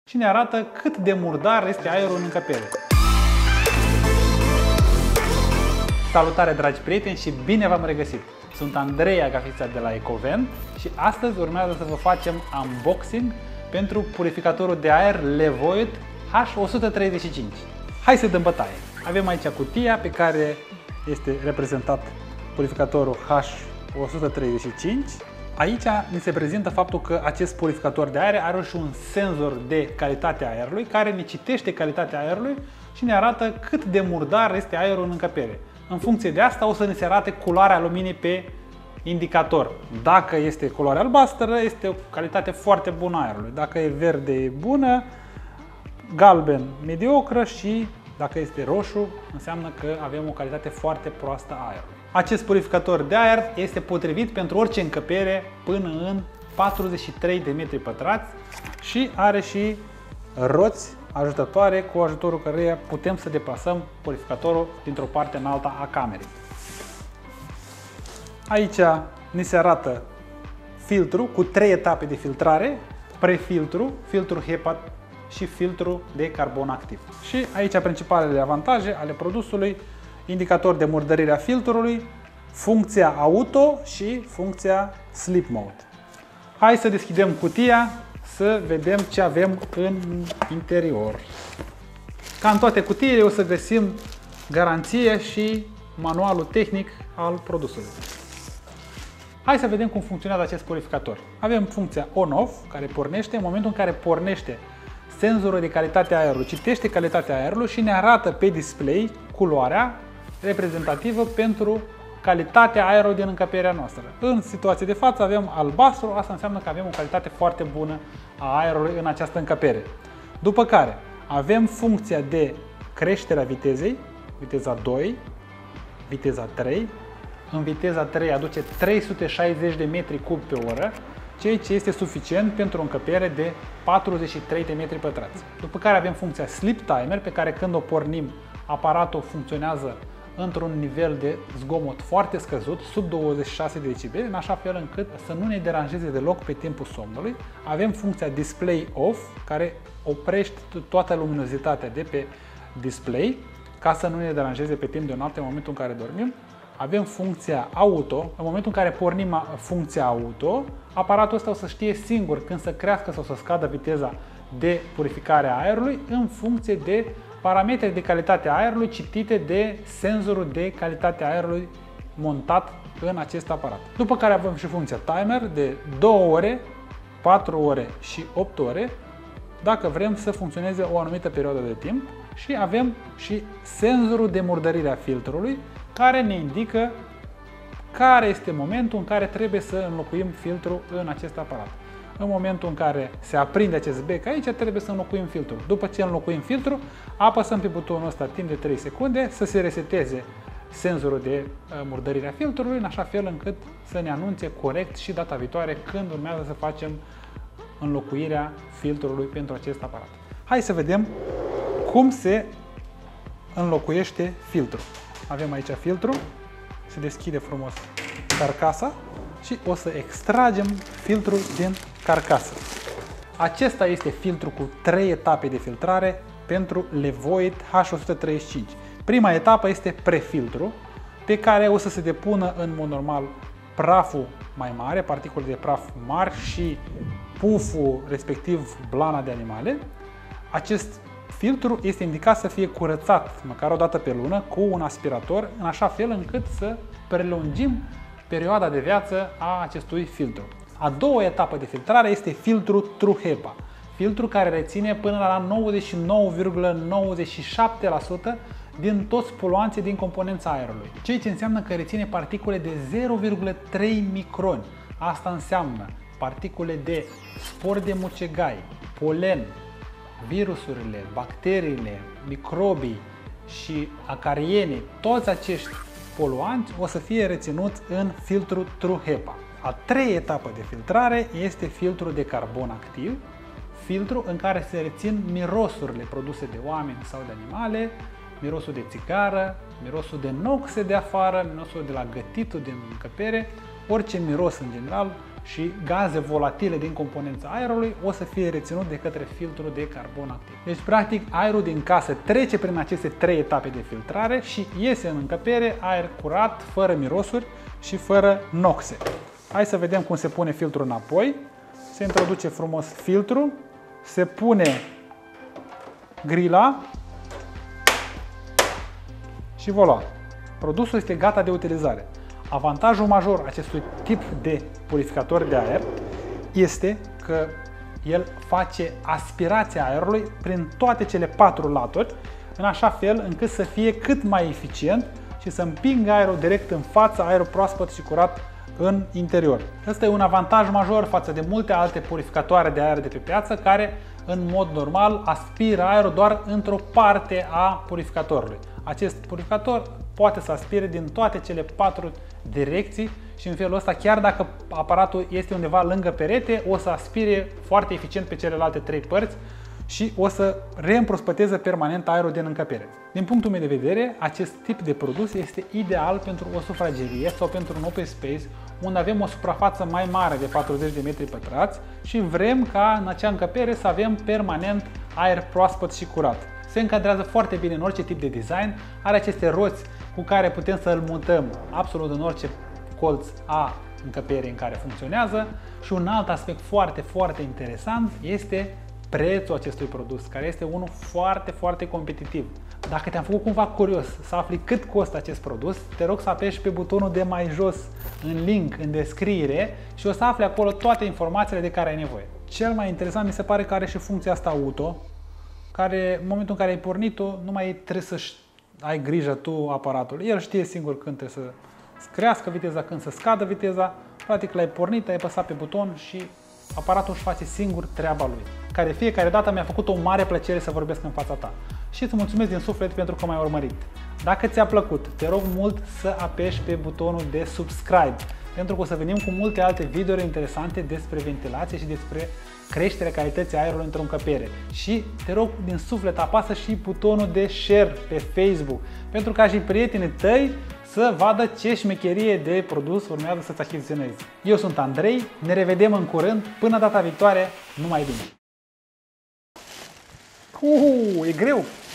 și ne arată cât de murdar este aerul în încăpere. Salutare, dragi prieteni, și bine v-am regăsit! Sunt Andrei Agafița de la Ecovent și astăzi urmează să vă facem unboxing pentru purificatorul de aer Levoit H135. Hai să dăm bătaie! Avem aici cutia pe care este reprezentat purificatorul H135. Aici ni se prezintă faptul că acest purificator de aer are și un senzor de calitate a aerului care ne citește calitatea aerului și ne arată cât de murdar este aerul în încăpere. În funcție de asta o să ne se arate culoarea luminii pe indicator. Dacă este culoare albastră, este o calitate foarte bună a aerului. Dacă e verde, e bună, galben, mediocră și dacă este roșu, înseamnă că avem o calitate foarte proastă a aerului. Acest purificator de aer este potrivit pentru orice încăpere până în 43 de metri pătrați și are și roți ajutătoare cu ajutorul căreia putem să deplasăm purificatorul dintr-o parte în alta a camerei. Aici ni se arată filtru cu 3 etape de filtrare, prefiltru, filtru HEPA și filtru de carbon activ. Și aici principalele avantaje ale produsului: indicator de murdărire a filtrului, funcția auto și funcția sleep mode. Hai să deschidem cutia să vedem ce avem în interior. Ca în toate cutiile o să găsim garanție și manualul tehnic al produsului. Hai să vedem cum funcționează acest purificator. Avem funcția on-off care pornește. În momentul în care pornește, senzorul de calitate a aerului citește calitatea aerului și ne arată pe display culoarea reprezentativă pentru calitatea aerului din încăperea noastră. În situație de față avem albastru, asta înseamnă că avem o calitate foarte bună a aerului în această încăpere. După care avem funcția de creștere a vitezei, viteza 2, viteza 3. În viteza 3 aduce 360 de metri cub pe oră, ceea ce este suficient pentru o încăpere de 43 de metri pătrați. După care avem funcția Sleep Timer, pe care când o pornim, aparatul funcționează într-un nivel de zgomot foarte scăzut, sub 26 de decibeli, în așa fel încât să nu ne deranjeze deloc pe timpul somnului. Avem funcția Display Off, care oprește toată luminozitatea de pe display, ca să nu ne deranjeze pe timp de noapte în momentul în care dormim. Avem funcția Auto. În momentul în care pornim funcția Auto, aparatul ăsta o să știe singur când să crească sau să scadă viteza de purificare a aerului în funcție de parametri de calitate a aerului citite de senzorul de calitate a aerului montat în acest aparat. După care avem și funcția Timer de 2 ore, 4 ore și 8 ore, dacă vrem să funcționeze o anumită perioadă de timp, și avem și senzorul de murdărire a filtrului, care ne indică care este momentul în care trebuie să înlocuim filtrul în acest aparat. În momentul în care se aprinde acest bec aici, trebuie să înlocuim filtrul. După ce înlocuim filtrul, apăsăm pe butonul ăsta timp de 3 secunde să se reseteze senzorul de murdărire a filtrului, în așa fel încât să ne anunțe corect și data viitoare când urmează să facem înlocuirea filtrului pentru acest aparat. Hai să vedem cum se înlocuiește filtrul. Avem aici filtrul, se deschide frumos carcasa și o să extragem filtrul din carcasă. Acesta este filtrul cu 3 etape de filtrare pentru Levoit H135. Prima etapă este prefiltru, pe care o să se depună în mod normal praful mai mare, particule de praf mari și puful, respectiv blana de animale. Acest filtru este indicat să fie curățat măcar o dată pe lună cu un aspirator, în așa fel încât să prelungim perioada de viață a acestui filtru. A doua etapă de filtrare este filtrul True HEPA, filtru care reține până la 99,97% din toți poluanții din componența aerului, ceea ce înseamnă că reține particule de 0,3 microni. Asta înseamnă particule de spori de mucegai, polen, virusurile, bacteriile, microbii și acarienii, toți acești poluanți o să fie reținuți în filtrul True HEPA. A treia etapă de filtrare este filtrul de carbon activ, filtru în care se rețin mirosurile produse de oameni sau de animale, mirosul de țigară, mirosul de noxe de afară, mirosul de la gătitul din încăpere, orice miros în general și gaze volatile din componența aerului o să fie reținut de către filtrul de carbon activ. Deci, practic, aerul din casă trece prin aceste 3 etape de filtrare și iese în încăpere aer curat, fără mirosuri și fără noxe. Hai să vedem cum se pune filtrul înapoi. Se introduce frumos filtrul, se pune grila și voilà! Produsul este gata de utilizare. Avantajul major acestui tip de purificator de aer este că el face aspirația aerului prin toate cele 4 laturi, în așa fel încât să fie cât mai eficient și să împingă aerul direct în față, aerul proaspăt și curat în interior. Ăsta e un avantaj major față de multe alte purificatoare de aer de pe piață care, în mod normal, aspiră aerul doar într-o parte a purificatorului. Acest purificator poate să aspire din toate cele 4 direcții și în felul ăsta, chiar dacă aparatul este undeva lângă perete, o să aspire foarte eficient pe celelalte 3 părți și o să reîmprospăteze permanent aerul din încăpere. Din punctul meu de vedere, acest tip de produs este ideal pentru o sufragerie sau pentru un open space unde avem o suprafață mai mare de 40 de metri pătrați și vrem ca în acea încăpere să avem permanent aer proaspăt și curat. Se încadrează foarte bine în orice tip de design, are aceste roți cu care putem să îl mutăm absolut în orice colț a încăperii în care funcționează și un alt aspect foarte interesant este prețul acestui produs, care este unul foarte competitiv. Dacă te-am făcut cumva curios să afli cât costă acest produs, te rog să apeși pe butonul de mai jos în link, în descriere și o să afli acolo toate informațiile de care ai nevoie. Cel mai interesant mi se pare că are și funcția asta auto, care în momentul în care ai pornit-o, nu mai trebuie să ai grijă tu aparatul. El știe singur când trebuie să crească viteza, când să scadă viteza. Practic l-ai pornit, ai apăsat pe buton și aparatul își face singur treaba lui. Care fiecare dată mi-a făcut o mare plăcere să vorbesc în fața ta. Și îți mulțumesc din suflet pentru că m-ai urmărit. Dacă ți-a plăcut, te rog mult să apeși pe butonul de subscribe, pentru că o să venim cu multe alte videouri interesante despre ventilație și despre creșterea calității aerului într-o încăpere. Și te rog din suflet, apasă și butonul de share pe Facebook, pentru ca și prietenii tăi să vadă ce șmecherie de produs urmează să-ți achiziționezi. Eu sunt Andrei, ne revedem în curând, până data viitoare, numai bine! E greu!